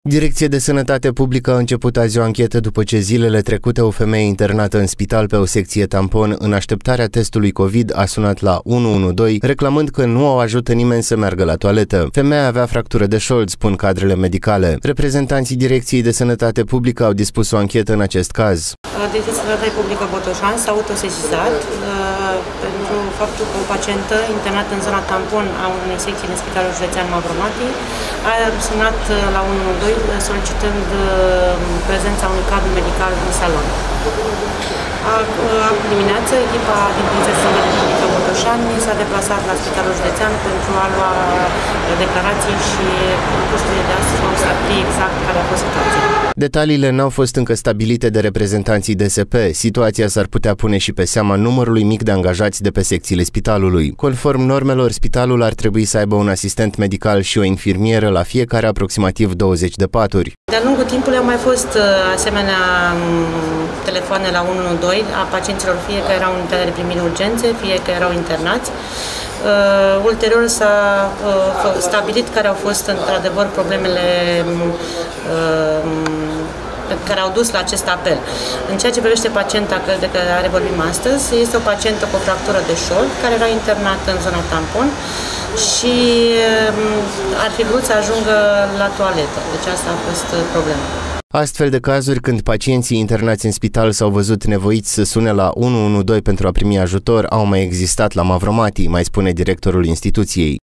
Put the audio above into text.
Direcția de Sănătate Publică a început azi o anchetă după ce zilele trecute o femeie internată în spital pe o secție tampon în așteptarea testului COVID a sunat la 112 reclamând că nu o ajută nimeni să meargă la toaletă. Femeia avea fractură de șold, spun cadrele medicale. Reprezentanții Direcției de Sănătate Publică au dispus o anchetă în acest caz. Direcția de Sănătate Publică Botoșani s-a autosesizat pentru faptul că o pacientă internată în zona tampon a unei secții din Spitalul Județean Mavromati a sunat la 112 solicitând prezența unui cadru medical în salon. Dimineață, echipa din Direcția de Sănătate Publică Botoșani s-a deplasat la Spitalul Județean pentru a lua declarații și cursurile de astăzi vom stabili exact care a fost situația. Detaliile n-au fost încă stabilite de reprezentanții DSP. Situația s-ar putea pune și pe seama numărului mic de angajați de pe secțiile spitalului. Conform normelor, spitalul ar trebui să aibă un asistent medical și o infirmieră la fiecare aproximativ 20 de paturi. De-a lungul timpului au mai fost asemenea telefoane la 112 a pacienților, fie că erau în unitatea de primire urgențe, fie că erau internați. Ulterior s-a stabilit care au fost într-adevăr problemele care au dus la acest apel. În ceea ce privește pacienta de care vorbim astăzi, este o pacientă cu o fractură de șold care era internată în zona tampon și ar fi vrut să ajungă la toaletă. Deci asta a fost problema. Astfel de cazuri, când pacienții internați în spital s-au văzut nevoiți să sune la 112 pentru a primi ajutor, au mai existat la Mavromati, mai spune directorul instituției.